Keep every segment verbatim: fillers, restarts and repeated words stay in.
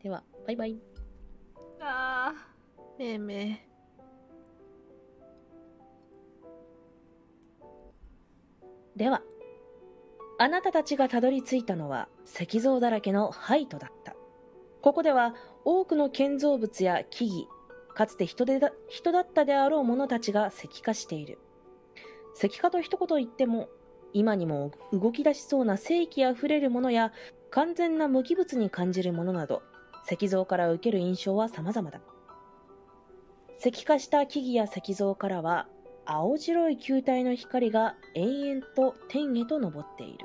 では、バイバイ。 あー。めいめい。 では、あなたたちがたどり着いたのは石像だらけのハイトだった。ここでは多くの建造物や木々、かつて人でだ、人だったであろう者たちが石化している。石化と一言言っても、今にも動き出しそうな生気あふれるものや完全な無機物に感じるものなど、石像から受ける印象は様々だ。石化した木々や石像からは、青白い球体の光が延々と天へと昇っている。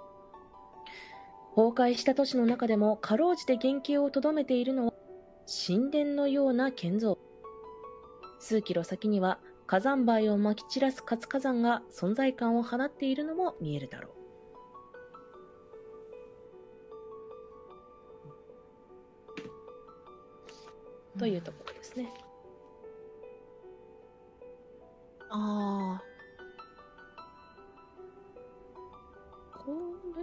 崩壊した都市の中でもかろうじて原型をとどめているのは神殿のような建造。数キロ先には火山灰をまき散らす活火山が存在感を放っているのも見えるだろう。というところですね。 ああ。これ、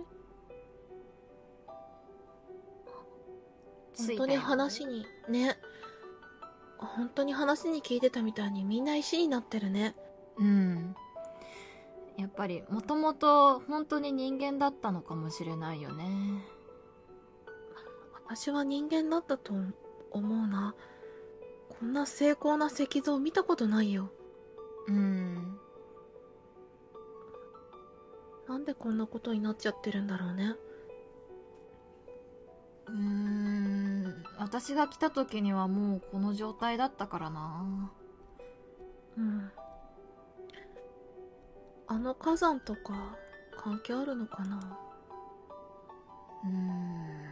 本当に話に、ね。本当に話に聞いてたみたいにみんな石になってるね。 うん。やっぱり、もともと本当に人間だったのかもしれないよね。 私は人間だったと思うな。こんな精巧な石像見たことないよ。 うん。 なんでこんなことになっちゃってるんだろうね。 うーん。私が来た時にはもうこの状態だったからな。 うん。あの火山とか関係あるのかな。 うーん。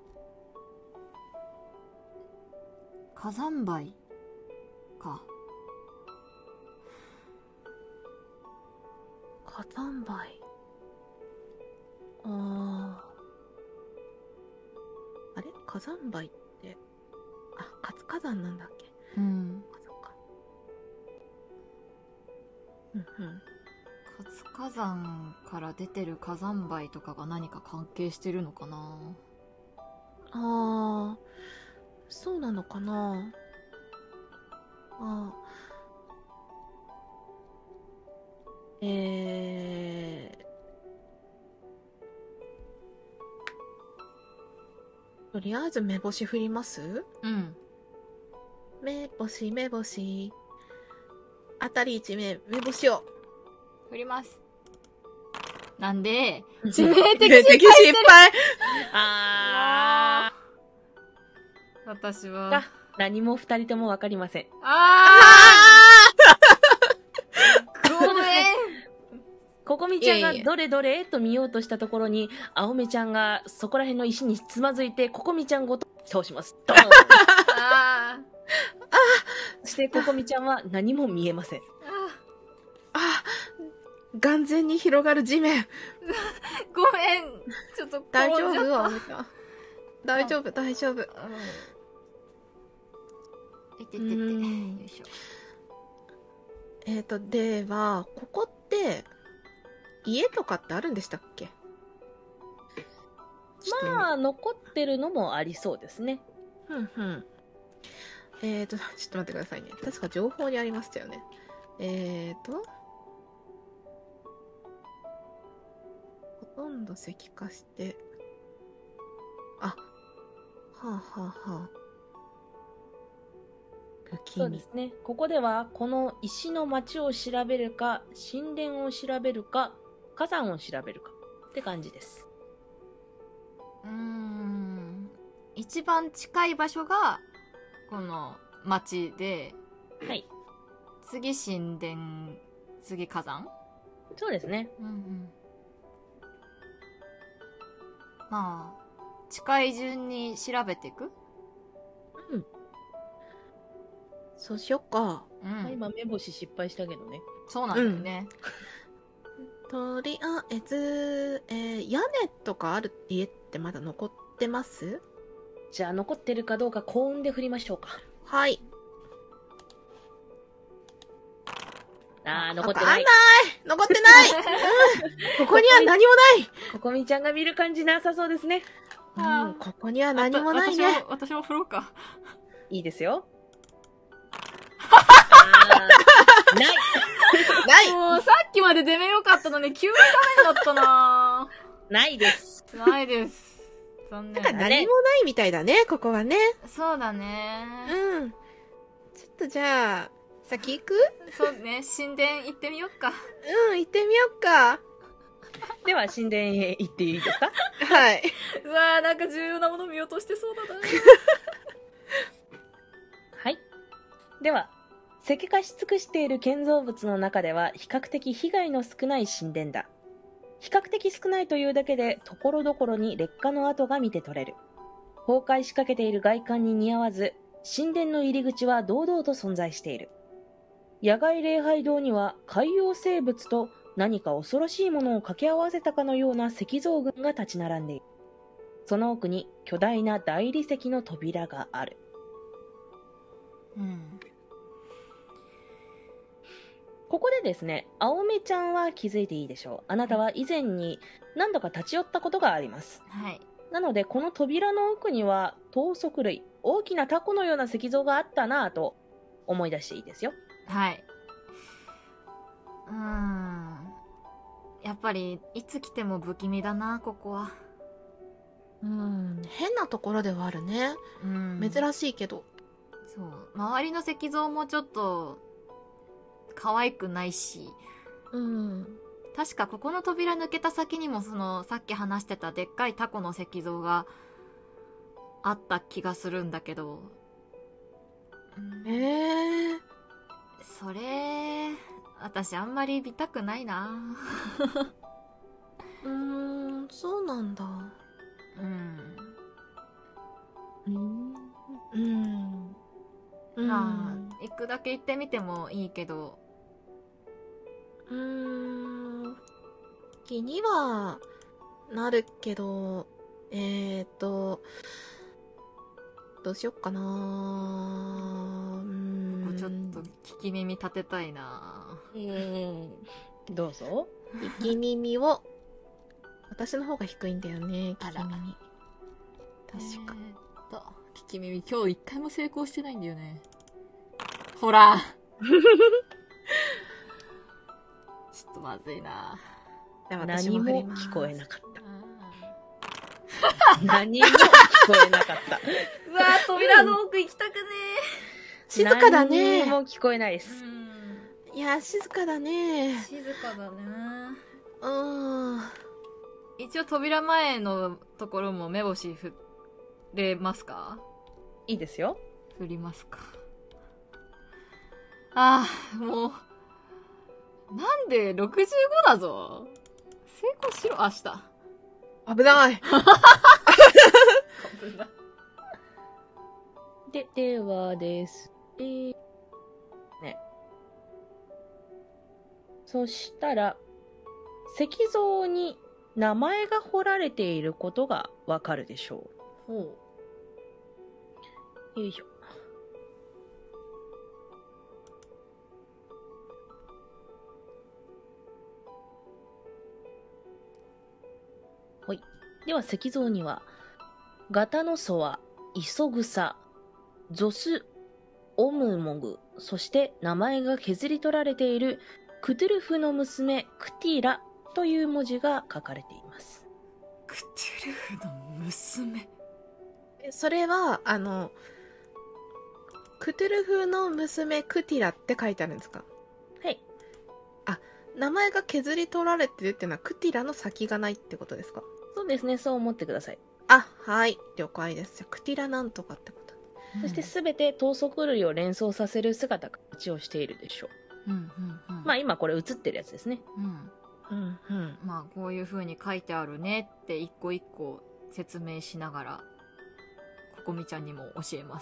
火山灰か。 火山灰。ああ。あれ火山灰って、あ、活火山なんだっけ。 うん。 あ、そっか。うんうん。 活火山から出てる火山灰とかが何か関係してるのかな。 ああ、そうなのかな。ああ。えー。とりあえず目星振ります？ うん。 目星、目星。あたり一名、目星を。 振ります。なんで、 致致命的失敗してる。 失敗あー。私は。 ー。何も二人ともわかりません。 あーごめん。 ここみちゃんがどれどれと見ようとしたところに、青めちゃんがそこら辺の石につまずいて、ここみちゃんごと倒します。ドーンあー。 そしてここみちゃんは何も見えません。 あ、眼前に広がる地面。 ごめん。ちょっと大丈夫？ 転んじゃった青めちゃん。大丈夫、大丈夫。 うんいててて。よいしょ。 えーと、では、ここって、家とかってあるんでしたっけ？ まあ、残ってるのもありそうですね。 ふんふん。えーと、ちょっと待ってくださいね。確か情報にありましたよね。えーと、ほとんど石化して、あ、はあはあはあ。不気味。 そうですね。ここでは、この石の町を調べるか、神殿を調べるか、火山を調べるかって感じです。 うーん。一番近い場所が、この町で、 はい。 次神殿、次火山？ そうですね。 うんうん。まあ、近い順に調べていく？ うん。そうしよっか。 うん。 まあ今、目星失敗したけどね。 そうなんだよね。 とりあえず、えー、屋根とかある家ってまだ残ってます？ じゃあ、残ってるかどうか幸運で振りましょうか。 はい。 あー、残ってない。 残ってない、うん、ここには何もない。 ここみちゃんが見る感じなさそうですね。 うん、ここには何もないね。 私も、私も振ろうか。 いいですよ。あーないないもうさっきまで出目良かったのに急にダメになったなないです。 ないです。残念。 なんか何もないみたいだね、ここはね。 そうだね。 うん。ちょっとじゃあ、先行く？ そうね、神殿行ってみよっか。 うん、行ってみよっか。 では、神殿へ行っていいですか？ はい。 うわー、なんか重要なもの見落としてそうだな。 はい。では、石化し尽くしている建造物の中では比較的被害の少ない神殿だ。比較的少ないというだけで、ところどころに劣化の跡が見て取れる。崩壊しかけている外観に似合わず、神殿の入り口は堂々と存在している。野外礼拝堂には海洋生物と何か恐ろしいものを掛け合わせたかのような石像群が立ち並んでいる。その奥に巨大な大理石の扉がある。 うん。 ここでですね、青目ちゃんは気づいていいでしょう。あなたは以前に何度か立ち寄ったことがあります。 はい。 なので、この扉の奥には頭足類、大きなタコのような石像があったなぁと思い出していいですよ。 はい。うーん。やっぱり、いつ来ても不気味だな、ここは。 うん、変なところではあるね。 うん。 珍しいけど。 そう。周りの石像もちょっと、可愛くないし。 うん。 確かここの扉抜けた先にもその、さっき話してたでっかいタコの石像があった気がするんだけど。うんへえー。 それ、私あんまり見たくないな。 うーん、そうなんだ。 うん。 うん。うん。うん。 まあ、行くだけ行ってみてもいいけど。 うーん。気にはなるけど、えーと、どうしよっかな。うーん。 ここちょっと聞き耳立てたいな。 うん。 どうぞ。 聞き耳を、私の方が低いんだよね、 あら聞き耳。確か。 えーっと、聞き耳今日一回も成功してないんだよね。ほらちょっとまずいな。 じゃあ私何も振ります聞こえなかった。 う何も聞こえなかった。 わー、扉の奥行きたくね静かだね。 何も聞こえないでー。 す。 うん。 いや、静かだね。 静かだね。 うん。 一応扉前のところも目星振れますか？ いいですよ。 振りますか。ああ、もう。なんでろくじゅうごだぞ。成功しろ、明日。 危ない。 危ない。 で、ではです。えー、ね。そしたら、石像に名前が彫られていることがわかるでしょほう。よいしょ。はい。では石像には、ガタノソワ、イソグサ、ゾス、オムモグ、そして名前が削り取られているクトゥルフの娘クティラという文字が書かれています。 う。クトゥルフの娘。 それは、あの、クトゥルフの娘クティラって書いてあるんですか？ はい。 名前が削り取られてるっていうのはクティラの先がないってことですか？ そうですね、そう思ってください。 あ、はい。了解です。じゃあクティラなんとかってこと。 そしてすべて頭足類を連想させる姿形をしているでしょう。 うんうんうん。 まあ今これ写ってるやつですね。 うん。 うんうん。 まあこういう風に書いてあるねって一個一個説明しながら、ここみちゃんにも教えます。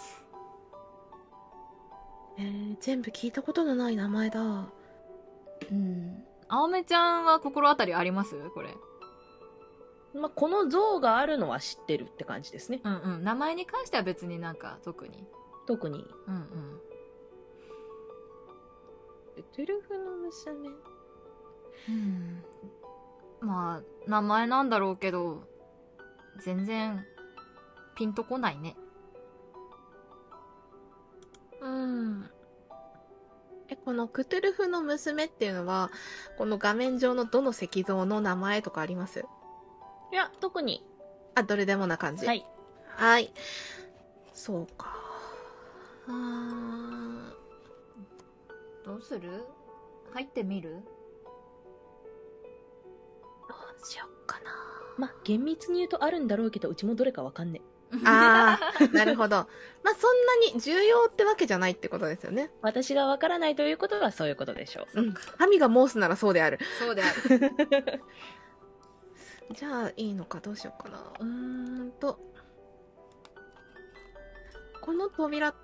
えー、全部聞いたことのない名前だ。 うん。青目ちゃんは心当たりありますこれ。 まあこの像があるのは知ってるって感じですね。 うんうん。名前に関しては別になんか特に。 特に。 うんうん。 トゥルフの娘。 うん。まあ、名前なんだろうけど、全然ピンとこないね。 うん。え、このクトゥルフの娘っていうのは、この画面上のどの石像の名前とかあります？ いや、特に。 あ、どれでもな感じ。 はい。 はい。そうか。あー、 どうする？入ってみる？ どうしよっかな。 まあ、厳密に言うとあるんだろうけど、うちもどれかわかんねえ。 あー、なるほど。まあ、そんなに重要ってわけじゃないってことですよね。 私がわからないということはそういうことでしょう。 うん。神が申すならそうである。 そうである。 じゃあ、いいのか、どうしようかな。うーんと。この扉って、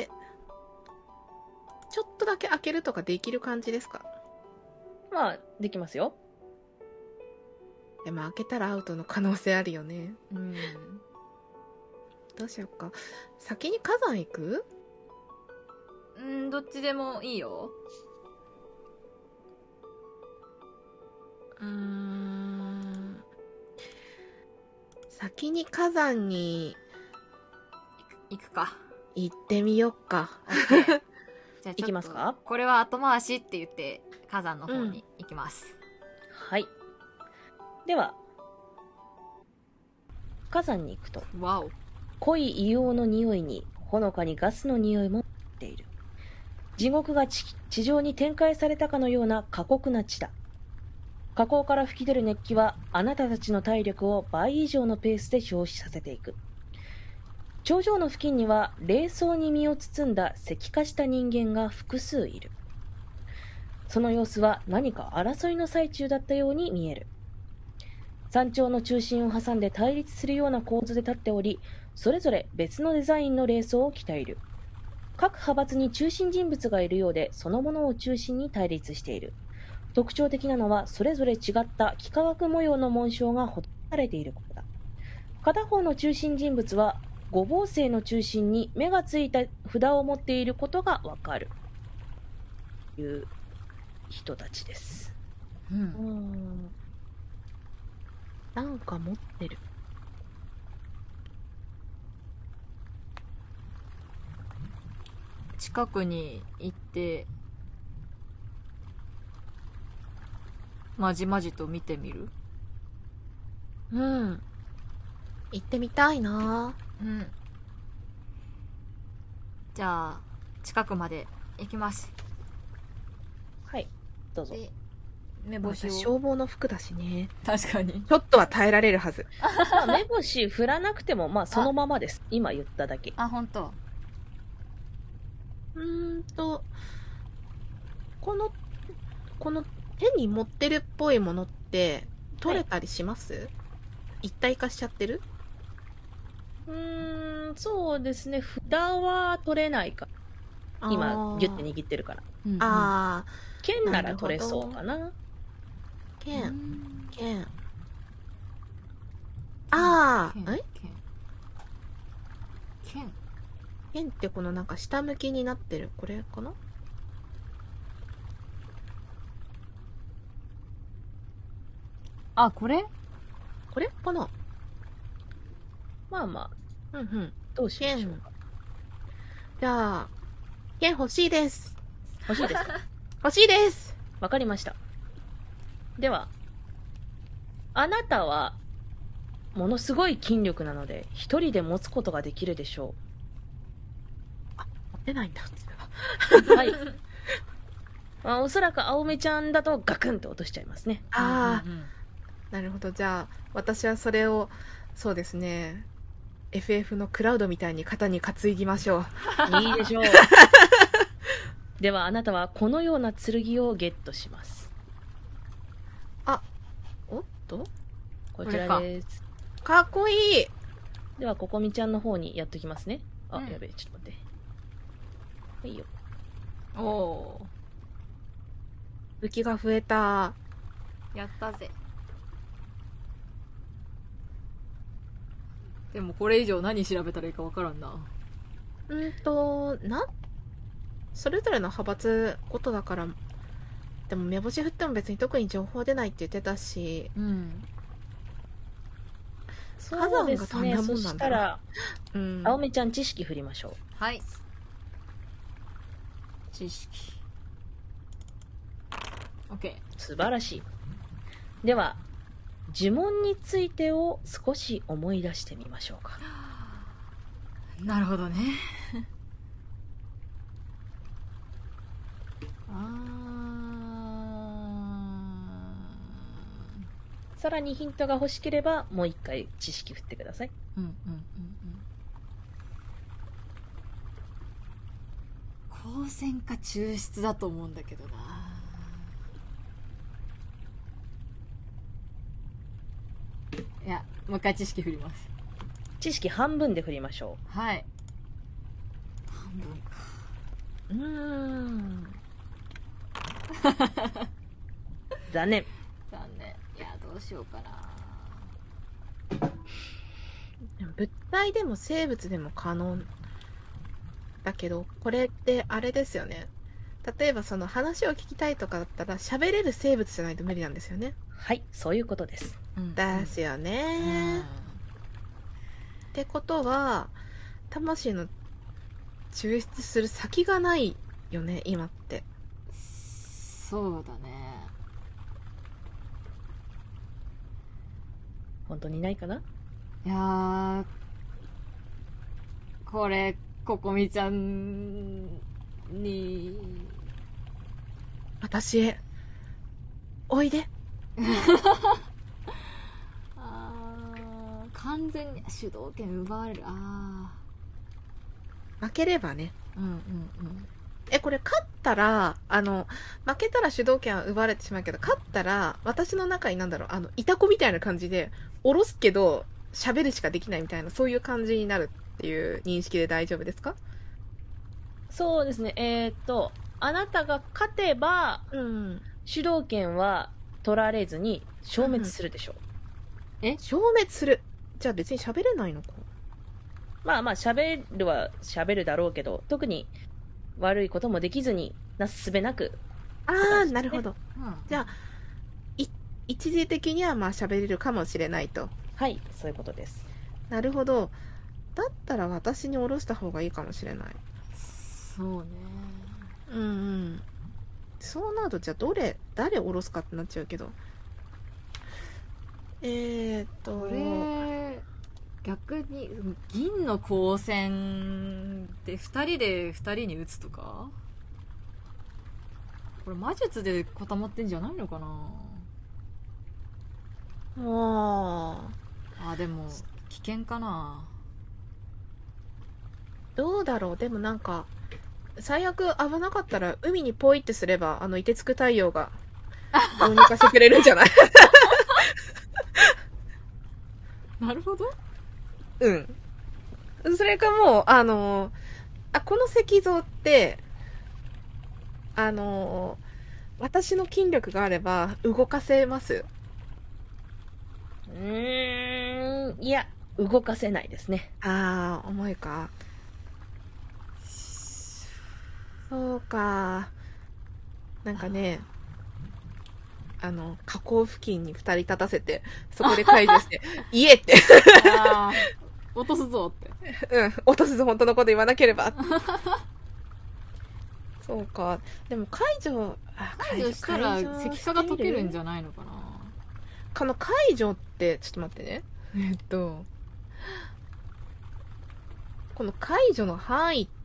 ちょっとだけ開けるとかできる感じですか？ まあ、できますよ。 でも開けたらアウトの可能性あるよね。 うん。 どうしようか。先に火山行く？ うん、どっちでもいいよ。 うーん。先に火山に行くか。 行ってみよっか。 オッケー。じゃあちょっと行きますか？ これは後回しって言って火山の方に行きます。 はい。では、火山に行くと、 わお。 濃い硫黄の匂いに、ほのかにガスの匂いも出ている。地獄が地地上に展開されたかのような過酷な地だ。火口から吹き出る熱気は、あなたたちの体力を倍以上のペースで消費させていく。頂上の付近には、冷霜に身を包んだ石化した人間が複数いる。その様子は何か争いの最中だったように見える。山頂の中心を挟んで対立するような構図で立っており、それぞれ別のデザインの霊装を着ている。各派閥に中心人物がいるようで、そのものを中心に対立している。特徴的なのは、それぞれ違った幾何学模様の紋章が施されていることだ。片方の中心人物は、五芒星の中心に目がついた札を持っていることがわかる。という人たちです。 う。 うんん。なんか持ってる。 近くに行ってまじまじと見てみる？ うん。行ってみたいな。 うん。じゃあ近くまで行きます。 はい、どうぞ。 で、目まあ星を。 消防の服だしね。 確かに。 ちょっとは耐えられるはず。 まあ、目星振らなくても、まあ、そのままです。今言っただけ。 あ、本当。 うーんと、この、この手に持ってるっぽいものって取れたりします？一体化しちゃってる？ うーん、そうですね。札は取れないか。今、ギュッて握ってるから。 うんうん、 あー、 剣なら取れそうかな。 剣、 うん剣。あ剣ー、え剣剣剣ってこのなんか下向きになってる。これかな？ あ、これ？ これかな？ まあまあ、 うんうん。 どうしましょうか。 じゃあ、剣欲しいです。 欲しいですか？ 欲しいです。 わかりました。では、あなたは、ものすごい筋力なので、一人で持つことができるでしょ持ってないんだ。 う。はい。まあ、おそらく青目ちゃんだとガクンと落としちゃいますね。 あうんうんうんー、なるほど。じゃあ、私はそれを、そうですね、エフエフ のクラウドみたいに肩に担ぎましょう。 いいでしょう。では、あなたはこのような剣をゲットします。 おっとこちらです。 かっこいい。 では、ここみちゃんの方にやっときますね。あ、 うんやべえ、ちょっと待って。はいよ。 おお武器が増えた。 ー、やったぜ。でもこれ以上何調べたらいいかわからんな。 うんと、な、それぞれの派閥ことだから、でも目星振っても別に特に情報出ないって言ってたし、 うん。 そうですね。そ火山がどんなもんなんだろうしたら、 うん。 青目ちゃん知識振りましょう。 はい。知識。OK。 素晴らしい。では、呪文についてを少し思い出してみましょうか。 なるほどね。あさらにヒントが欲しければ、もう一回知識振ってください。 ーうんうんうんうん。光線か抽出だと思うんだけどな。いや、もう一回知識振ります。 知識半分で振りましょはい。半分か。 う。うーん。残念。 残念。いや、どうしようかな。 物体でも生物でも可能だけど、これってあれですよね。例えばその話を聞きたいとかだったら喋れる生物じゃないと無理なんですよね。 はい、そういうことです。 うんですよね。ってことは、魂の抽出する先がないよね、今って。 そうだね。 本当にないかな？ いやー、これ、ここみちゃんに、 私へ、おいで。 あー、完全に主導権奪われる。あ負ければね。 ー、うんうんうん。 え、これ勝ったら、あの、負けたら主導権は奪われてしまうけど、勝ったら、私の中になんだろう、あの、イタコみたいな感じで、下ろすけど、喋るしかできないみたいな、そういう感じになるっていう認識で大丈夫ですか？ そうですね。えーっと、あなたが勝てば、 うん。 主導権は取られずに消滅するでしょう。 消滅する。じゃあ別に喋れないのか。 まあまあ、喋るは喋るだろうけど、特に悪いこともできずになすすべなく。 ああ、 そうですねなるほど。 うん、 じゃあ、い、一時的にはまあ喋れるかもしれないと。 はい、そういうことです。 なるほど。だったら私に下ろした方がいいかもしれない。 そうね。 うんうん。そうなると、じゃあどれ、誰下ろすかってなっちゃうけど。えーっと、 これ、逆に、銀の光線で二人で二人に打つとか？これ魔術で固まってんじゃないのかな？ もあ、でも、危険かな？ う、どうだろう。でもなんか、最悪危なかったら海にポイってすれば、あの、凍てつく太陽が、どうにかしてくれるんじゃない？ なるほど。 うん。それかもう、あの、あ、この石像って、あの、私の筋力があれば動かせます？ うーん、いや、動かせないですね。 ああ、重いか。そうか。なんかね、あの、河口付近に二人立たせて、そこで解除して、家って、 あー、落とすぞって。 うん、落とすぞ、本当のこと言わなければ。そうか。でも解除、あ解除したら石化が溶けるんじゃゃないのかな？ この解除って、ちょっと待ってね。えっと、この解除の範囲って、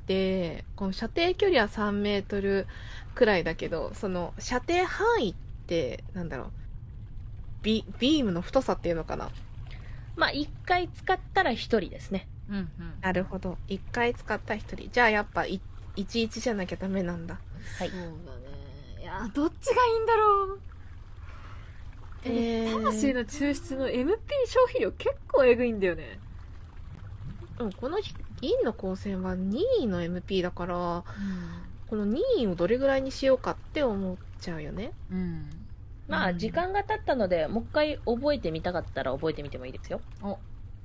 この射程距離はさんメートルくらいだけど、その射程範囲って、なんだろう、ビ、ビームの太さっていうのかな。 まあ、一回使ったら一人ですね。 うんうん。 なるほど。一回使った一人。じゃあやっぱい、いちいちじゃなきゃダメなんだ。 はいそうだね。いや、どっちがいいんだろう。 えー魂の抽出の エムピー 消費量結構えぐいんだよね。 うん、このひ銀の光線はにいの エムピー だから、 うん。 このにいをどれぐらいにしようかって思っちゃうよね。 うん。 まあ、 うん時間が経ったので、もう一回覚えてみたかったら覚えてみてもいいですよ。 お。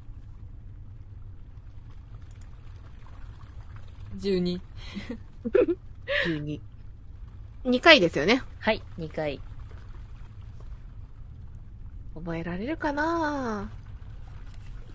じゅうに。 じゅうに。 にかいですよね。 はい、にかい。 覚えられるかな？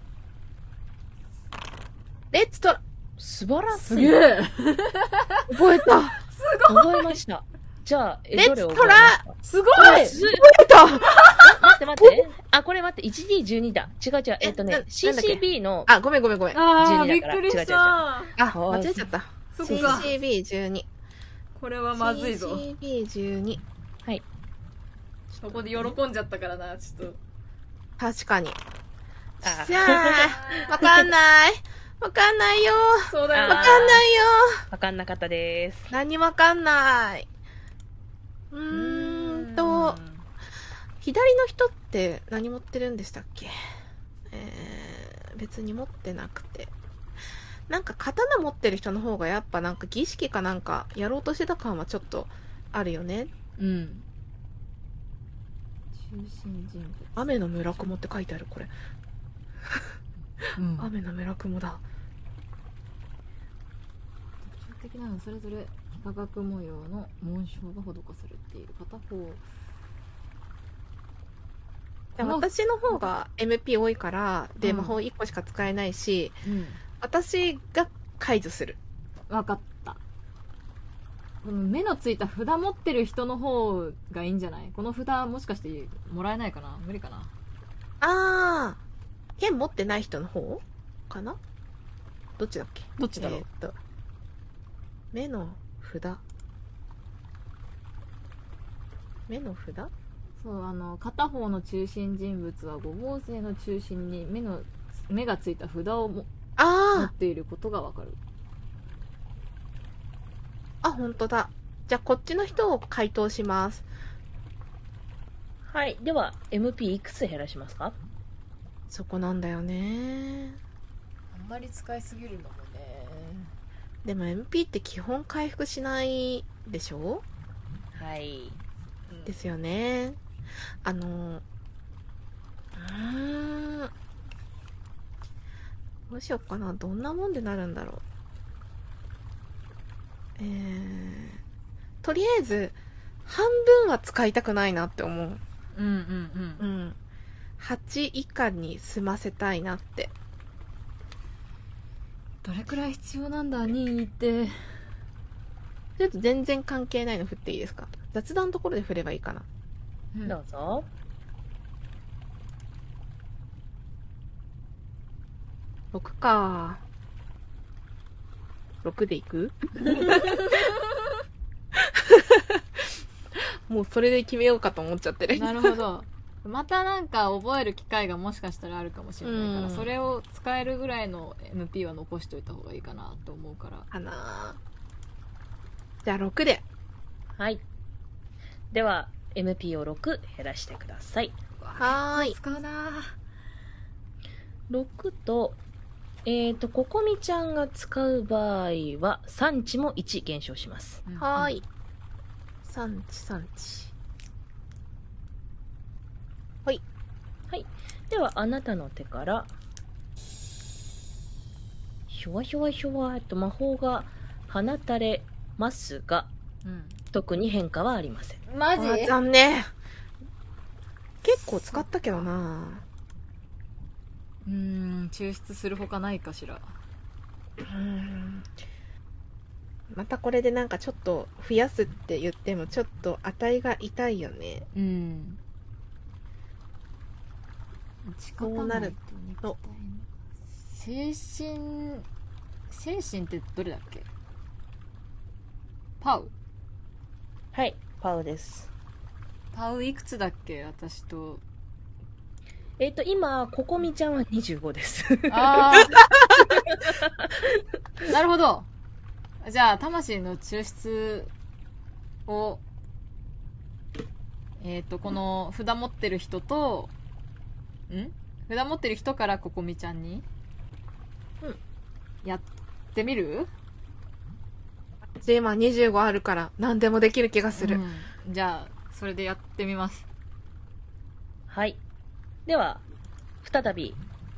レッツトラ、 素晴らしい。 すげえ。 覚えた。 覚えました。じゃあ、え、 レッツどれを覚えトラました？ すごい。 はい覚えた。 待って待って。あ、これ待って、いちディーじゅうに だ。違う違う。えっとね、 えななんだっけシーシービー の、 あ、ごめんごめんごめん。あ、 ああ、 じゅうにだからびっくりし違う違う違うた。 間違えちゃった。 そっか。 シーシービーじゅうに。 これはまずいぞ。 シーシービーじゅうに。 はい。 そこで喜んじゃったからな、ちょっと。 確かに。 あじゃあ、わかんない。わかんないよ。 そうだよな。 わかんないよ。 わかんなかったです。 何わかんない。うーんと、左の人って何持ってるんでしたっけ？えー、別に持ってなくて。なんか刀持ってる人の方がやっぱなんか儀式かなんかやろうとしてた感はちょっとあるよね。 うん。中心人物。 雨の村雲って書いてあるこれ。 うん、 雨の村雲だ。 特徴的なのはそれぞれ幾何学模様の紋章が施されている。片方。 でも私の方が エムピー 多いから、で、 うん魔法いっこしか使えないし、 うん。 私が解除する。 わかった。この目のついた札持ってる人の方がいいんじゃない？この札もしかしてもらえないかな？無理かな？ あー、剣持ってない人の方かな？どっちだっけ？ どっちだろう？ えーっと、目の札。目の札？ そう、あの、片方の中心人物は五芒星の中心に目の、目がついた札をも持あっていることがわかる。 ー、あ、ほんとだ。じゃあこっちの人を回答します。 はい。では、エムピー いくつ減らしますか？ そこなんだよね。 あんまり使いすぎるのもね。 でも エムピー って基本回復しないでしょ？ はい。 ですよね。あの、うーん。どうしよっかな。どんなもんでなるんだろう。えー、とりあえず、半分は使いたくないなって思う。 うんうんう。 うんん。はち以下に済ませたいなって。 どれくらい必要なんだ、にいって。 ちょっと全然関係ないの振っていいですか？雑談のところで振ればいいかな。 うんどうぞ。 ろくか。ろくでいく？もうそれで決めようかと思っちゃってる。 なるほど。またなんか覚える機会がもしかしたらあるかもしれないから、 うんそれを使えるぐらいの エムピー は残しておいた方がいいかなと思うから。 かな。じゃあろくで。 はい。では、エムピー をろく減らしてください。 はーい。 使うなろくと、えっと、ここみちゃんが使う場合は、産地もいち減少します。 ぁ。 はーい。産地産地。 はい。では、あなたの手から、ひょわひょわひょわっと魔法が放たれますが、 うん。 特に変化はありません。 マあー残念。結構使ったけどな。 うーん、抽出するほかないかしら。 うーん。またこれでなんかちょっと増やすって言ってもちょっと値が痛いよね。 うん。 そうなると精神、精神ってどれだっけ？パウはい、パウです。 パウいくつだっけ？私と。 えっと、今、ここみちゃんはにじゅうごです。 ああ。なるほど。じゃあ、魂の抽出を、えっ、と、この札持ってる人と、ん札持ってる人からここみちゃんにうんやってみる？ で、今にじゅうごあるから何でもできる気がする。 うんじゃあ、それでやってみます。 はい。では、再び、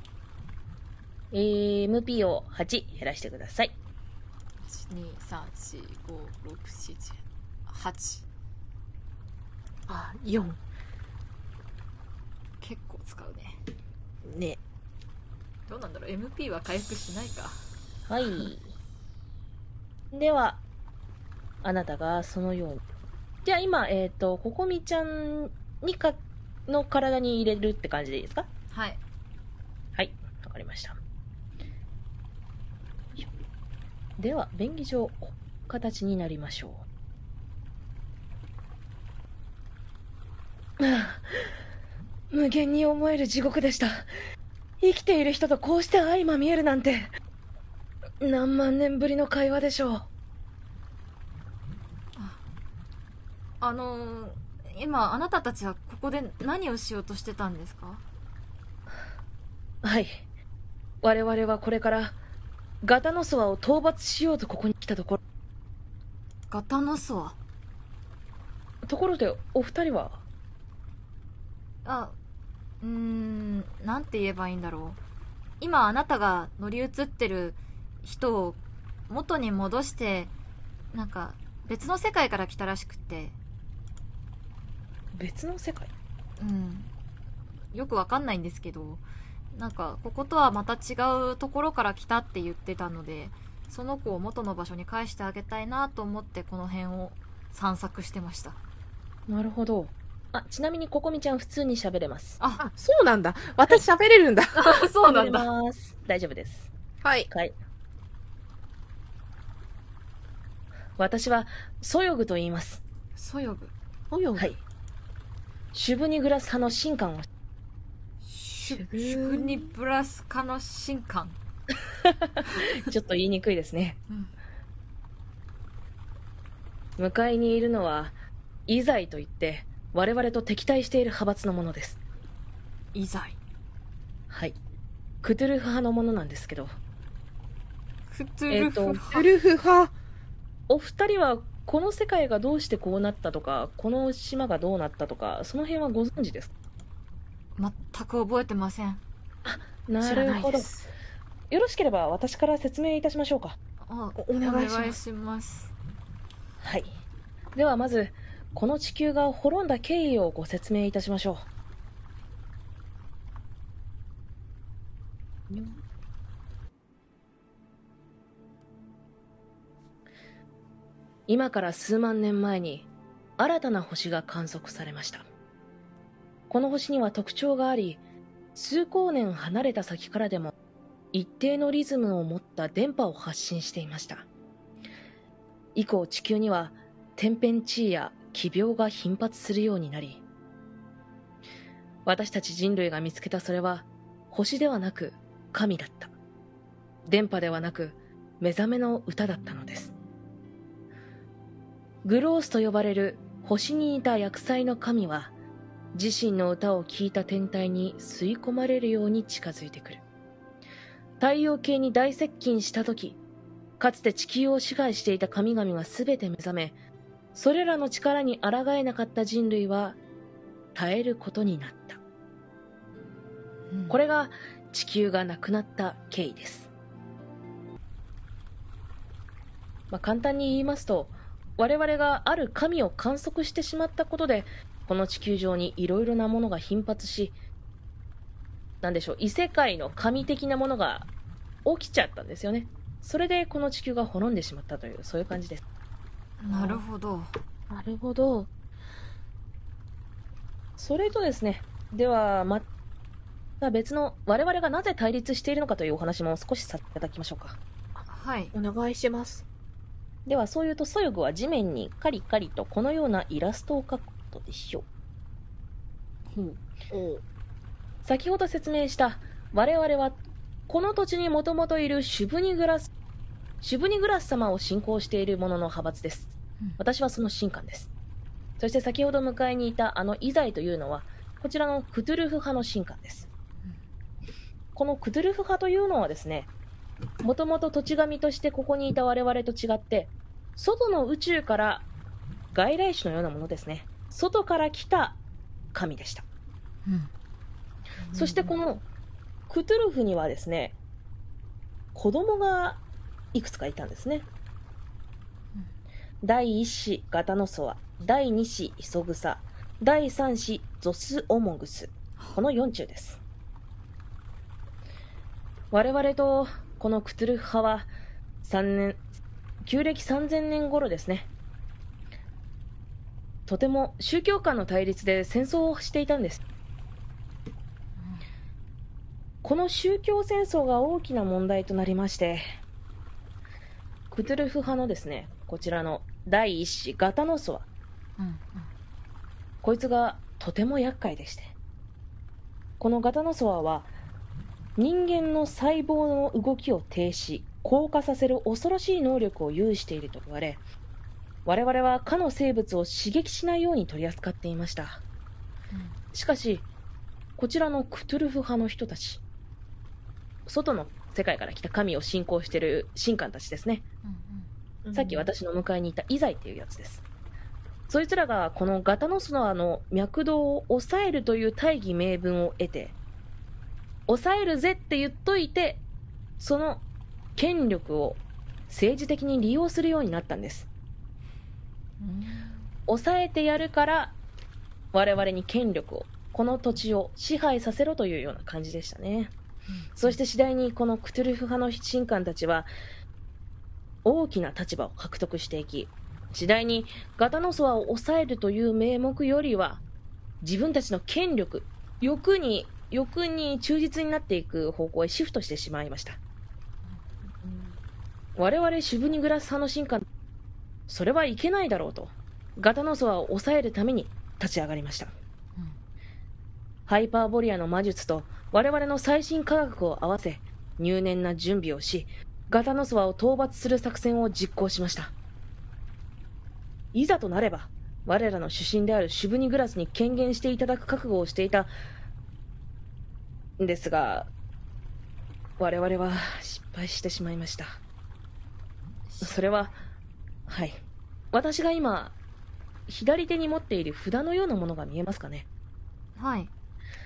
エムピー をはち減らしてください。 いち、に、さん、よん、ご、ろく、しち、はち。 あ、よん。 結構使うね。 ね。 どうなんだろう？ エムピー は回復しないか。 はい。では、あなたがそのように。じゃあ今、えっ、と、ここみちゃんにか、の体に入れるって感じでいいですか？ はい。 はい、わかりました。では、便宜上、この形になりましょう。無限に思える地獄でした。生きている人とこうして相まみえるなんて、何万年ぶりの会話でしょう。 あのー、今あなたたちはここで何をしようとしてたんですか？ はい。我々はこれからガタノソアを討伐しようとここに来たところ。 ガタノソア。 ところでお二人は？ あ、うーん、なんて言えばいいんだろう。今あなたが乗り移ってる人を元に戻して、なんか別の世界から来たらしくって。 別の世界？ うん。よくわかんないんですけど、なんかこことはまた違うところから来たって言ってたので、その子を元の場所に返してあげたいなと思ってこの辺を散策してました。 なるほど。あ、ちなみにここみちゃん普通に喋れます。 あ、 あ、そうなんだ。私喋れるんだ。 そうなんだ。 喋れます。大丈夫です。 はい。 はい。私はソヨグと言います。 ソヨグ。 およ。 はい。シュブニグラス派の神官を。 シュシュブニブラス科の神官。 ちょっと言いにくいですね。 うん、 向かいにいるのはイザイといって我々と敵対している派閥のものです。 イザイ。 はい。クトゥルフ派のものなんですけど。 クトゥルフ派。 クルフ派。 お二人はこの世界がどうしてこうなったとか、この島がどうなったとか、その辺はご存知ですか？ 全く覚えてません。 あ、なるほど。よろしければ私から説明いたしましょうか。 あ、 お願いします。 お願いします。 はい。ではまず、この地球が滅んだ経緯をご説明いたしましょう。今から数万年前に新たな星が観測されました。この星には特徴があり、数光年離れた先からでも一定のリズムを持った電波を発信していました。以降地球には天変地異や奇病が頻発するようになり、私たち人類が見つけたそれは星ではなく神だった。電波ではなく目覚めの歌だったのです。グロースと呼ばれる星にいた厄災の神は自身の歌を聴いた天体に吸い込まれるように近づいてくる。太陽系に大接近した時、かつて地球を支配していた神々が全て目覚め、それらの力に抗えなかった人類は耐えることになった、うん、これが地球がなくなった経緯です。まあ、簡単に言いますと、我々がある神を観測してしまったことで、この地球上にいろいろなものが頻発し、なんでしょう、異世界の神的なものが起きちゃったんですよね。それでこの地球が滅んでしまったという、そういう感じです。 なるほど。 なるほど。 それとですね、ではまた別の我々がなぜ対立しているのかというお話も少しさせていただきましょうか。 はい。 お願いします。 ではそういうと、ソヨグは地面にカリカリとこのようなイラストを描くことでしょう。うん、 お先ほど説明した我々はこの土地にもともといるシュブニグラスシュブニグラス様を信仰している者の派閥です、うん、私はその神官です。そして先ほど迎えにいたあのイザイというのはこちらのクトゥルフ派の神官です、うん、このクトゥルフ派というのはですね、もともと土地神としてここにいた我々と違って外の宇宙から外来種のようなものですね、外から来た神でした、うん、そしてこのクトゥルフにはですね、子供がいくつかいたんですね、うん、だいいち子ガタノソア、だいに子イソグサ、だいさん子ゾスオモグス、このよん虫です。我々とこのクトゥルフ派はさんねん、旧暦さんぜんねん頃ですね。とても宗教間の対立で戦争をしていたんです。この宗教戦争が大きな問題となりまして、クトゥルフ派のですね、こちらの第一子ガタノスは、 うんうん、 こいつがとても厄介でして、このガタノソワは人間の細胞の動きを停止、硬化させる恐ろしい能力を有していると言われ、我々は他の生物を刺激しないように取り扱っていました。 うん、 しかしこちらのクトゥルフ派の人たち、外の世界から来た神を信仰している神官たちですね、 うんうん、 さっき私の迎えにいたイザイっていうやつです。そいつらがこのガタノソワの脈動を抑えるという大義名分を得て、抑えるぜって言っといて、その権力を政治的に利用するようになったんです。 うん、 抑えてやるから我々に権力を、この土地を支配させろというような感じでしたね。うん、そして次第にこのクトゥルフ派の神官たちは大きな立場を獲得していき、次第にガタノソワを抑えるという名目よりは自分たちの権力、欲に欲に忠実になっていく方向へシフトしてしまいました。うん、我々シュブニグラス派の神官、それはいけないだろうとガタノソワを抑えるために立ち上がりました。うん、ハイパーボリアの魔術と我々の最新科学を合わせ入念な準備をし、ガタノソワを討伐する作戦を実行しました。いざとなれば我らの主神であるシュブニグラスに権限していただく覚悟をしていたんですが、我々は失敗してしまいました。それは、はい、私が今左手に持っている札のようなものが見えますかね。 はい。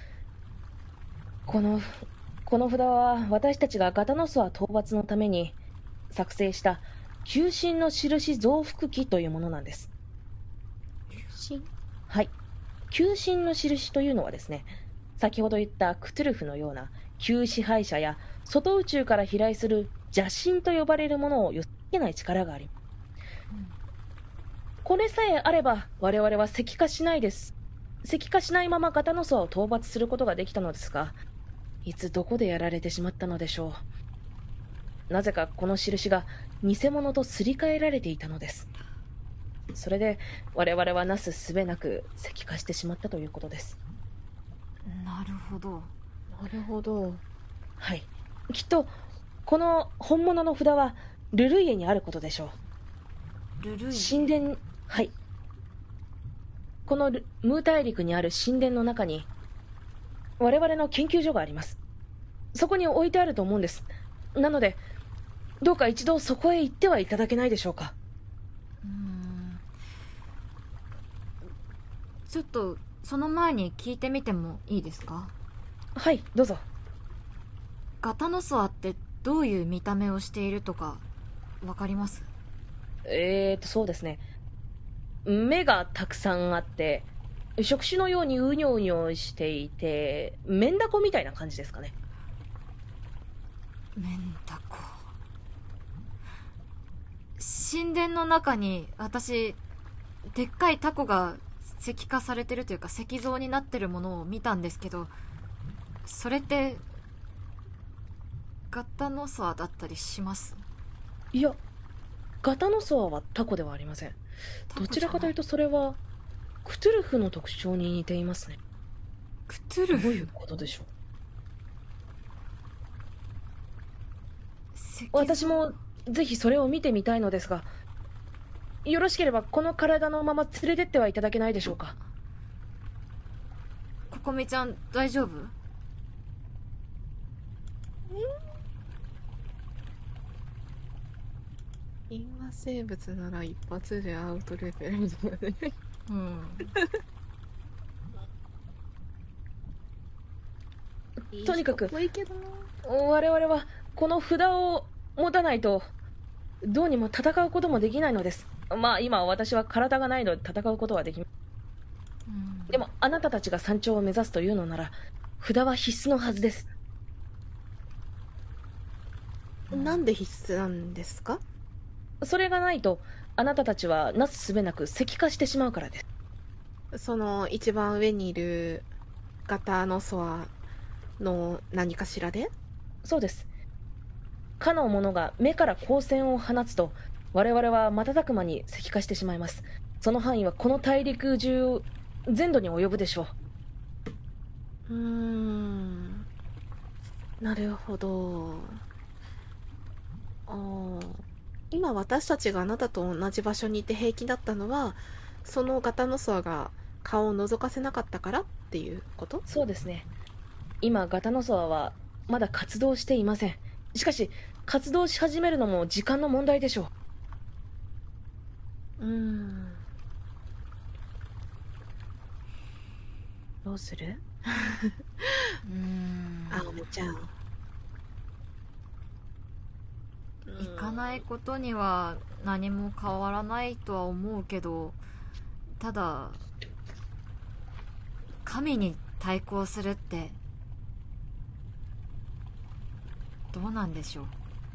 このこの札は私たちがガタノソワ討伐のために作成した求心の印増幅記というものなんです。 求心？ はい。求心の印というのはですね、先ほど言ったクトゥルフのような旧支配者や外宇宙から飛来する邪神と呼ばれるものを寄せ付けない力があります。うん、これさえあれば我々は石化しないです。石化しないままガタノソワを討伐することができたのですが、いつどこでやられてしまったのでしょう。なぜかこの印が偽物とすり替えられていたのです。それで我々はなすすべなく石化してしまったということです。 なるほど。 なるほど。 はい。きっとこの本物の札はルルイエにあることでしょう。 ルルイエ？ 神殿、はい。このムー大陸にある神殿の中に我々の研究所があります。そこに置いてあると思うんです。なのでどうか一度そこへ行ってはいただけないでしょうか。 うーん、ちょっとその前に聞いてみてもいいですか？ はい、どうぞ。 ガタノソワってどういう見た目をしているとかわかります？ えーとそうですね、目がたくさんあって触手のようにうにょうにょしていて、メンダコみたいな感じですかね。 メンダコ。神殿の中に私でっかいタコが石化されてるというか石像になってるものを見たんですけど、それってガタノソワだったりします？ いや、ガタノソワはタコではありません。どちらかというとそれはクトゥルフの特徴に似ていますね。 クトゥルフ？ どういうことでしょう。私もぜひそれを見てみたいのですが、よろしければこの体のまま連れてってはいただけないでしょうか。 ここみちゃん大丈夫？ 因果生物なら一発でアウトレベルみたいなね。 うん。 とにかくいいけどな、 我々はこの札を持たないとどうにも戦うこともできないのです。まあ今私は体がないので戦うことはできません。うん、でもあなたたちが山頂を目指すというのなら札は必須のはずです。 なんで必須なんですか？ それがないとあなたたちはなすすべなく石化してしまうからです。 その一番上にいる型のソアの何かしらで？ そうです。かの者が目から光線を放つと我々は瞬く間に石化してしまいます。その範囲はこの大陸中全土に及ぶでしょう。 うーん、なるほど。あー、今私たちがあなたと同じ場所にいて平気だったのは、そのガタノソアが顔を覗かせなかったからっていうこと？ そうですね。今ガタノソアはまだ活動していません。しかし活動し始めるのも時間の問題でしょうーん。どうする？ うーんあおめちゃん。 行かないことには何も変わらないとは思うけど、ただ神に対抗するってどうなんでしょ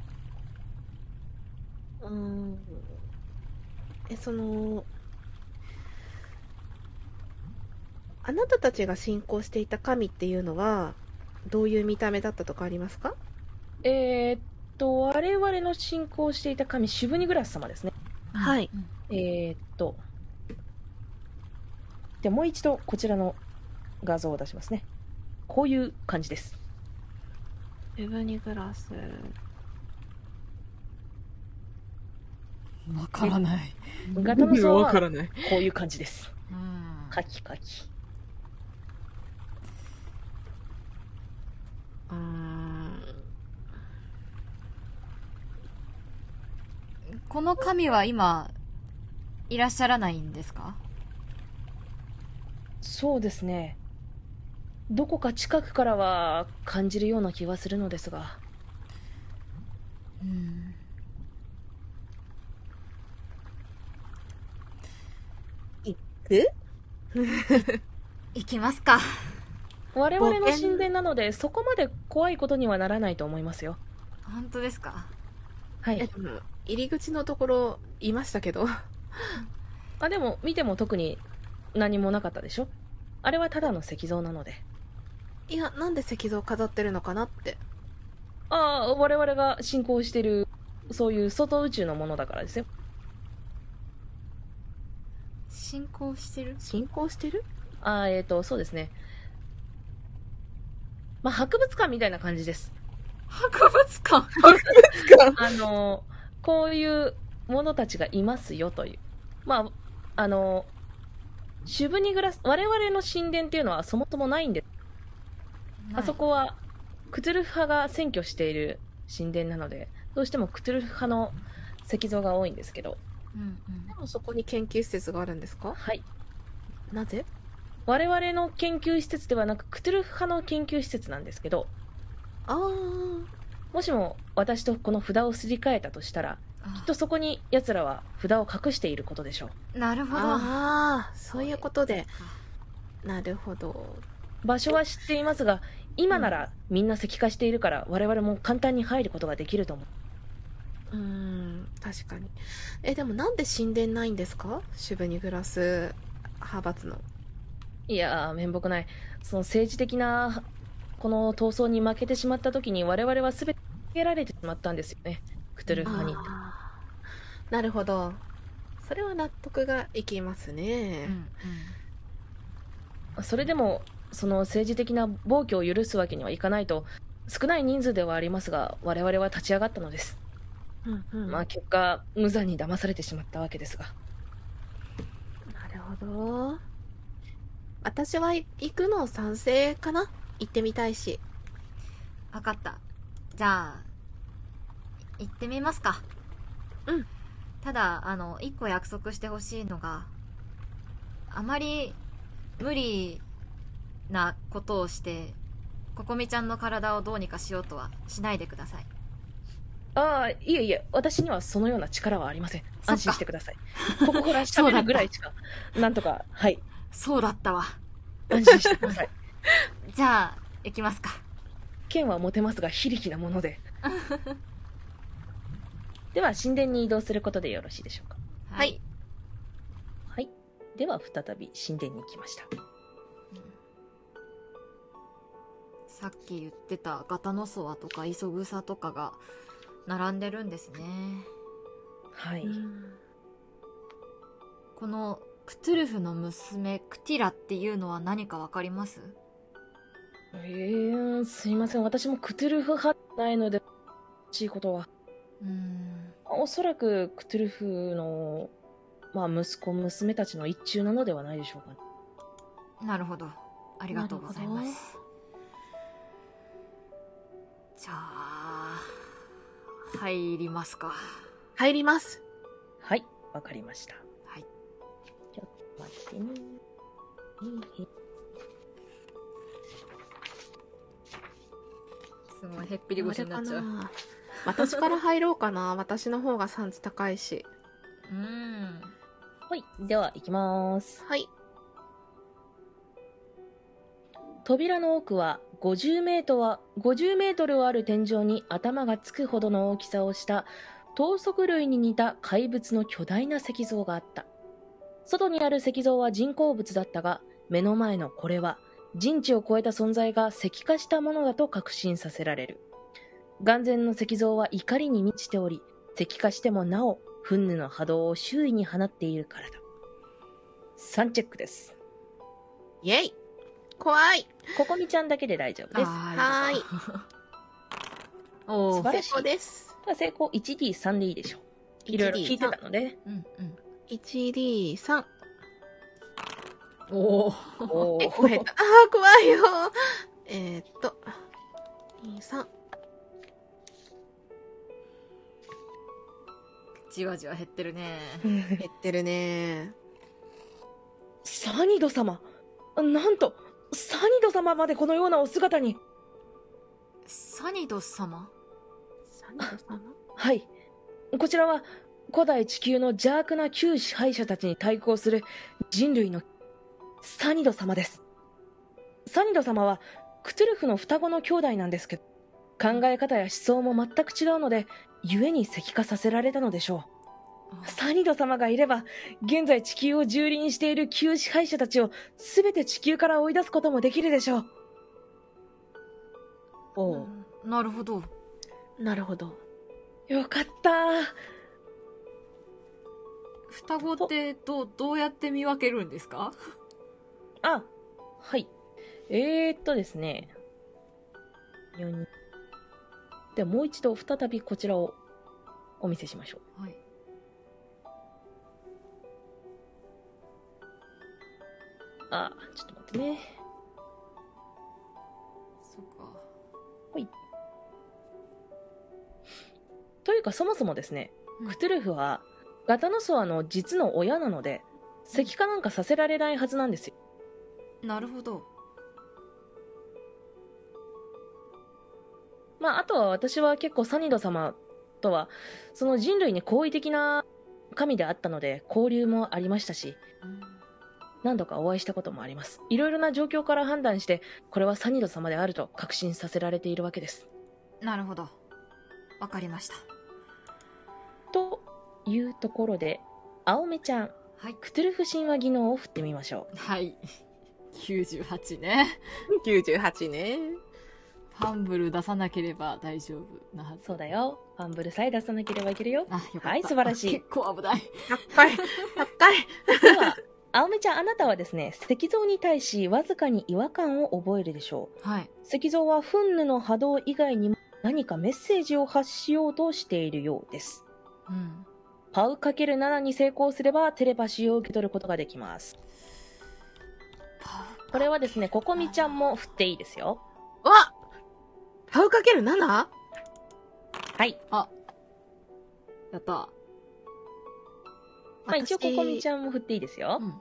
う。 うーん。え、その、あなたたちが信仰していた神っていうのは、どういう見た目だったとかありますか？ う。えー、っと我々の信仰していた神シュブニグラス様ですね。 はい。 うんえー、っとでもう一度こちらの画像を出しますね。こういう感じです。 エブニグラス。 わからない。 ガタノソアはわからない。 こういう感じです。 うんカキカキ。 うーん。 この神は今いらっしゃらないんですか？ そうですね。どこか近くからは感じるような気がするのですが。 うんえ？ 行きますか。 我々の冒険神殿なのでそこまで怖いことにはならないと思いますよ。 本当ですか？ はい。 え、でも、入り口のところ、いましたけど。 あ、でも見ても特に何もなかったでしょ。あれはただの石像なので。 いや、なんで石像飾ってるのかなって。 ああ、我々が信仰しているそういう外宇宙のものだからですよ。 信仰してる？ 信仰してる？ ああ、えーとそうですね。まあ博物館みたいな感じです。 博物館？ あのこういうものたちがいますよという。まああのシュブニグラス、我々の神殿っていうのはそもそもないんです。あそこはクトゥルフ派が占拠している神殿なので、どうしてもクトゥルフ派の石像が多いんですけど。 うんうんでもそこに研究施設があるんですか？ はい。 なぜ？ 我々の研究施設ではなくクトゥルフ派の研究施設なんですけど、 あー。 もしも私とこの札をすり替えたとしたら、 あきっとそこに奴らは札を隠していることでしょなるほど。 あー、そういうことで。なるほど。 う。場所は知っていますが、今ならみんな石化しているから我々も簡単に入ることができると思う。 うーん、確かに。え、でもなんで神殿ないんですか？シュブニグラス派閥の。 いやー、面目ない。その政治的なこの闘争に負けてしまった時に我々は全て逃げられてしまったんですよね、クトゥルフ派に。 あー、なるほど。それは納得がいきますね。 うんそれでもその政治的な暴挙を許すわけにはいかないと、少ない人数ではありますが我々は立ち上がったのです。 うんうん。 まあ結果無残に騙されてしまったわけですが。 なるほど。私は行くの賛成かな？行ってみたいし。 分かった。じゃあ行ってみますか。 うん。 ただあの一個約束してほしいのが、あまり無理なことをしてここみちゃんの体をどうにかしようとはしないでください。 ああ、いえいえ、私にはそのような力はありません。 か安心してください。ここから喋るぐらいしか、なんとか、はい、 そうだったわ。 安心してください。 じゃあ行きますか。 剣は持てますが非力なもので。 では神殿に移動することでよろしいでしょうか。 はい。 はい。では再び神殿に来ました。 さっき言ってたガタノソワとかイソグサとかが並んでるんですね。 はい。 このクトゥルフの娘クティラっていうのは何かわかります？ えー、すいません。私もクトゥルフ派ないので、欲しいことは。 うーん。 おそらくクトゥルフの、まあ、息子、娘たちの一中なのではないでしょうか。 なるほど。ありがとうございます。じゃあ、入りますか。 入ります。 はい、わかりました。 はい。 ちょっと待ってね。 すごい、へっぴり腰になっちゃう。 私から入ろうかな。私の方が産地高いし。 うーん。 はい、では行きます。 はい。 扉の奥はごじゅうメートルは、ごじゅうメートルある天井に頭がつくほどの大きさをした頭足類に似た怪物の巨大な石像があった。外にある石像は人工物だったが、目の前のこれは人知を超えた存在が石化したものだと確信させられる。眼前の石像は怒りに満ちており、石化してもなお憤怒の波動を周囲に放っているからだ。さんチェックです。 イェイ。怖い。 ここみちゃんだけで大丈夫です。 はーい。 おー、 素晴らしい成功です。 成功 いちディーさん でいいでしょう。いろいろ聞いてたので。 うんうん。 いちディーさん。 おー。 おえ、これ、あー、怖いよ。えー、っと、に、さん。 じわじわ減ってるね。 減ってるね。 サニド様。なんと、サニド様までこのようなお姿に。 サニド様？ サニド様？ はい。こちらは、古代地球の邪悪な旧支配者たちに対抗する人類のサニド様です。サニド様は、クトゥルフの双子の兄弟なんですけど、考え方や思想も全く違うので、故に石化させられたのでしょう。サニド様がいれば、現在地球を蹂躙している旧支配者たちをすべて地球から追い出すこともできるでしょう。おう。 なるほど。 なるほど。 よかった。 双子ってどう、どうやって見分けるんですか？ あ、はい。えーっとですね。よにんではもう一度再びこちらをお見せしましょう。 はい。 あ、ちょっと待ってね。 そっか。 ほい。というかそもそもですね、 うんクトゥルフはガタノソアの実の親なので、石化なんかさせられないはずなんですよ。 なるほど。 まあ、あとは私は結構サニド様とは、その人類に好意的な神であったので、交流もありましたし、何度かお会いしたこともあります。いろいろな状況から判断して、これはサニド様であると確信させられているわけです。 なるほど。わかりました。 というところで、青目ちゃん、 はい。 クトゥルフ神話技能を振ってみましょう。 はい。きゅうじゅうはちね。 きゅうじゅうはちね。 ファンブル出さなければ大丈夫なはず。 そうだよ。ファンブルさえ出さなければいけるよ。 あ、よかった。 はい、素晴らしい。 結構危ない。 ひゃっかい。ひゃっかい。 では、青目ちゃん、あなたはですね、石像に対しわずかに違和感を覚えるでしょう。 はい。 石像は憤怒の波動以外にも何かメッセージを発しようとしているようです。 うん。 パウ ×なな に成功すればテレパシーを受け取ることができます。これはですね、ここみちゃんも振っていいですよ。 わパウかける なな？ はい。 あ。やった。 まあ、一応ここみちゃん。 ゃんも振っていいですよ。 うん。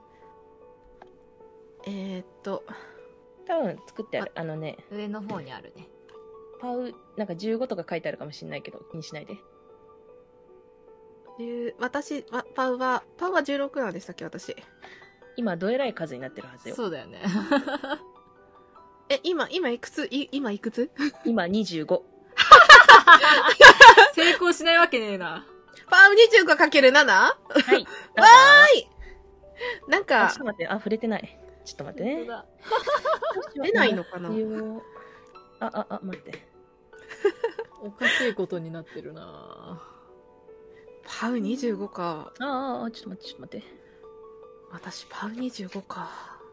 えー、っと、 多分作ってある。あのね、 上の方にあるね。 パウ、なんかじゅうごとか書いてあるかもしれないけど、気にしないで。 じゅう私は、パウは、パウはじゅうろくなんでしたっけ、私。 今、どえらい数になってるはずよ。 そうだよね。 え、今、今いくつい、今いくつ今、にじゅうご。 成功しないわけねえな。 パウにじゅうごかけるなな? はい。 わーいなんあ、 かちょっと、待って、あ、触れてない。ちょっと待ってね。 出ないのかなあ、あ、あ、待って。 おかしいことになってるな。 パウにじゅうごか。 ああ、ちょっと待って、ちょっと待って。 私、パウにじゅうごか。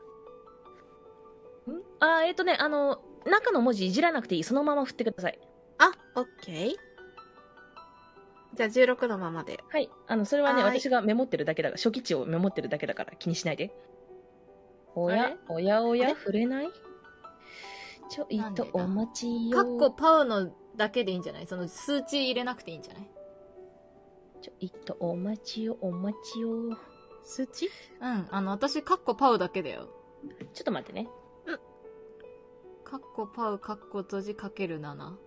んあ、えっ、ー、とね、あの、中の文字いじらなくていい。そのまま振ってください。 あ、オッケー。じゃあじゅうろくのままで。 はい。あの、それはね、 はーい私がメモってるだけだから、初期値をメモってるだけだから気にしないで。おや、おやおや、 あれ触れないちょいとお待ちよ。 カッコパウのだけでいいんじゃない？その数値入れなくていいんじゃない？ ちょいとお待ちよ、お待ちよ。 数値うん。あの、私、カッコパウだけだよ。 ちょっと待ってね。 カッコパウ、カッコ閉じかけるなな。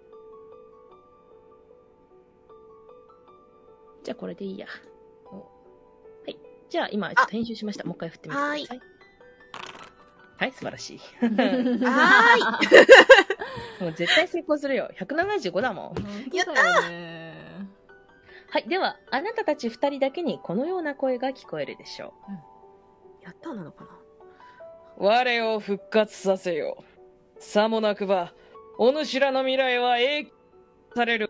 じゃあこれでいいや。はい。じゃあ今、ちょっと編集しました。もう一回振ってみてください。 はーい。 はい、素晴らしい。 はーい。 もう絶対成功するよ。ひゃくななじゅうごだもん。 やったーだよね。 はい。では、あなたたち二人だけにこのような声が聞こえるでしょやったーなのかなう。我を復活させよ。さもなくば、お主らの未来は永久される。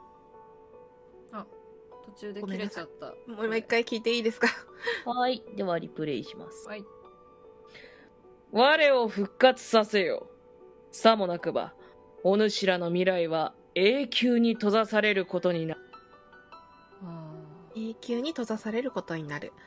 途中で切れちゃった。 もう一回聞いていいですか？ はい。では、リプレイします。 はい。 我を復活させよ。さもなくば、お主らの未来は永久に閉ざされることになる。 永久に閉ざされることになる。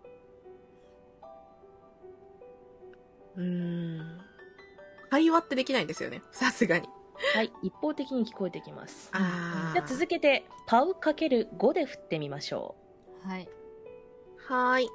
うーん。会話ってできないんですよね。さすがに。 はい。一方的に聞こえてきます。 あじゃあ続けて、パウかけるごで振ってみましょはい。 はーい。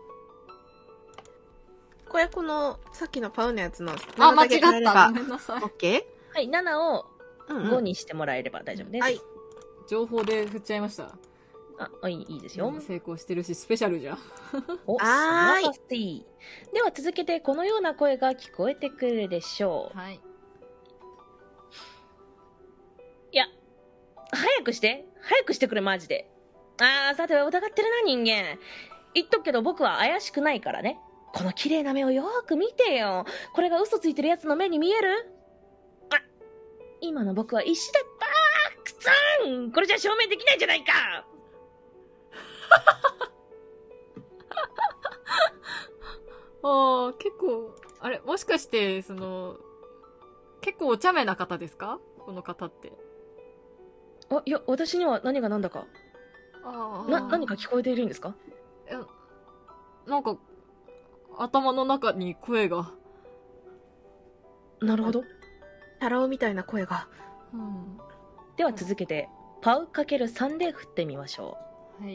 これこの、さっきのパウのやつの、 あ、間違っななだけ変えればた。ごめんなさいオッ。ケう。はい。ななをーうん、 ごにしてもらえれば大丈夫です。 はい。 情報で振っちゃいました。 あ、あいいいいですよ。 成功してるし、スペシャルじゃん。 お、素はーい晴らしい。では続けて、このような声が聞こえてくるでしょう。 はい。 いや、早くして。早くしてくれ、マジで。あー、さては疑ってるな、人間。言っとくけど僕は怪しくないからね。この綺麗な目をよーく見てよ。これが嘘ついてる奴の目に見える？あ、今の僕は石だったー。くつーん。これじゃ証明できないじゃないか。 ああ、結構、あれ、もしかして、その、結構お茶目な方ですか？この方って。 あ、いや、私には何が何だか。 ああ。 な、何か聞こえているんですか？ いや、なんか、頭の中に声が。 なるほど。 チャラ男みたいな声が。 うん。 では続けて、パウかけるさんで振ってみましょはい。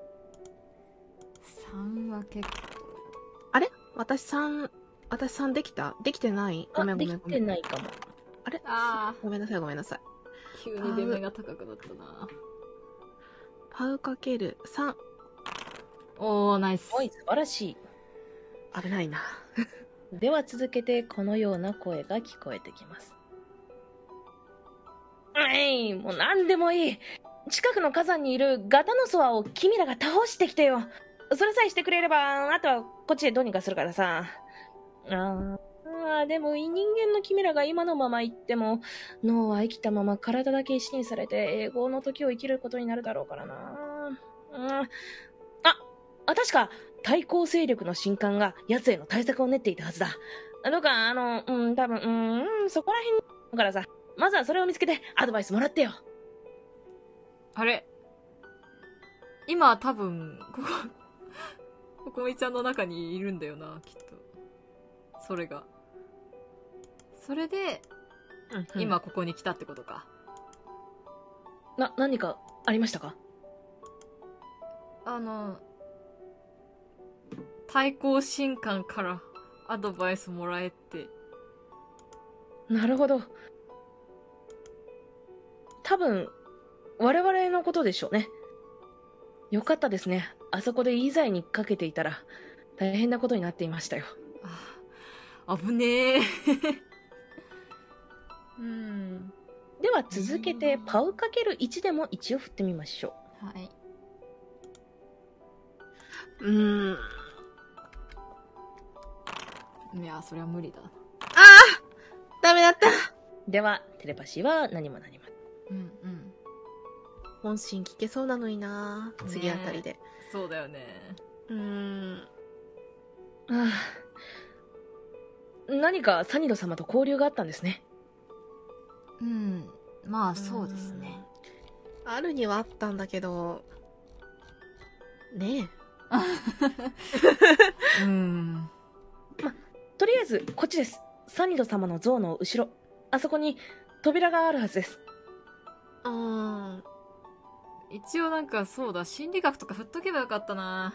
さんは結構。 あれ私さん、私さんできたできてないうごめんごめんごめん。 できてないかも。 あれあごめんなさいごめんなさい。 急に出目が高くなったな。 パウかけるさん。 おー、ナイス。 おい、素晴らしい。 危ないな。 では続けてこのような声が聞こえてきます。えい、もう何でもいい。近くの火山にいるガタノソワを君らが倒してきてよ。それさえしてくれれば、あとはこっちでどうにかするからさ。あーあー、でも人間の君らが今のまま行っても、脳は生きたまま体だけ石にされて永劫の時を生きることになるだろうからな。うん、あ、あ、確か、対抗勢力の神官が奴への対策を練っていたはずだ。どうか、あの、うん、多分、うん、そこら辺だからさ、まずはそれを見つけてアドバイスもらってよ。 あれ今多分、ここ、ここみちゃんの中にいるんだよな、きっと。それが。それで、 うん、 今ここに来たってことか。 な、何かありましたか？ あの、対抗神官からアドバイスもらえって。 なるほど。多分、我々のことでしょうね。よかったですね。あそこでイーザイにかけていたら、大変なことになっていましたよ。 あ、危ねえ。うん。 では続けて、パウかけるいちでもいちを振ってみましょう。 はい。 うーん。 いや、それは無理だ。 ああダメだった。 では、テレパシーは何も何も。 うんうん。 本心聞けそうなのにな、次あたりで。 そうだよね。 うーん。 ああ、何かサニド様と交流があったんですね。 うん。まあ、そうですね。 あるにはあったんだけど、ねえ。うん。 ま、とりあえず、こっちです。サニド様の像の後ろ。あそこに扉があるはずです。 あー。 一応なんかそうだ、心理学とか振っとけばよかったな。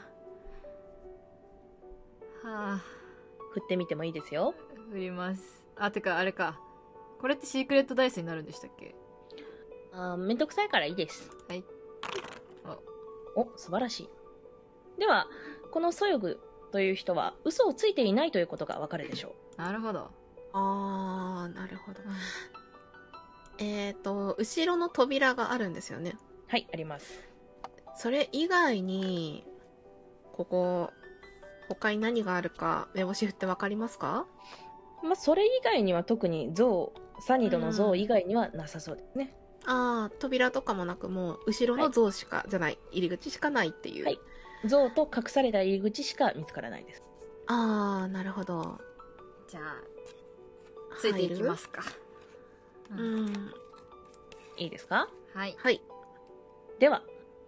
はあ。 振ってみてもいいですよ。 振ります。あ、てかあれか。これってシークレットダイスになるんでしたっけ？ あー、めんどくさいからいいです。 はい。 お、素晴らしい。では、このソヨグという人は嘘をついていないということがわかるでしょう。 なるほど。 あー、なるほど。えっと、後ろの扉があるんですよね。 はい、あります。 それ以外に、ここ、他に何があるか、目星振ってわかりますか？ まあ、それ以外には特に像、サニドの像以外にはなさそうですね。 ああ、扉とかもなく、もう、後ろの像しか、はい、じゃない、入り口しかないっていう。 はい。像と隠された入り口しか見つからないです。 ああ、なるほど。 じゃあ、ついていきますか。 うん。 いいですか？ はい。 はい。 では、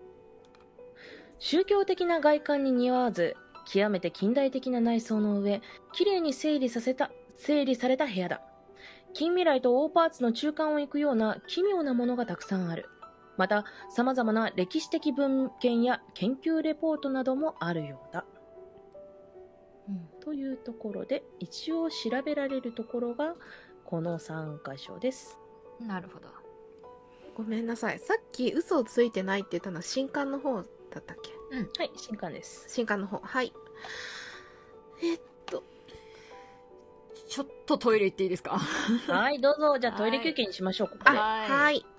宗教的な外観に似合わず、極めて近代的な内装の上、きれいに整理させた、整理された部屋だ。近未来と大パーツの中間を行くような奇妙なものがたくさんある。また、様々な歴史的文献や研究レポートなどもあるようだ。うん、というところで、一応調べられるところが、このさん箇所です。 なるほど。 ごめんなさい。さっき嘘をついてないって言ったのは新刊の方だったっけ？ うん。はい、新刊です。 新刊の方。はい。えっと。 ちょっとトイレ行っていいですか？ はい、どうぞ。じゃあトイレ休憩にしましょう、ここで。 はい。はい。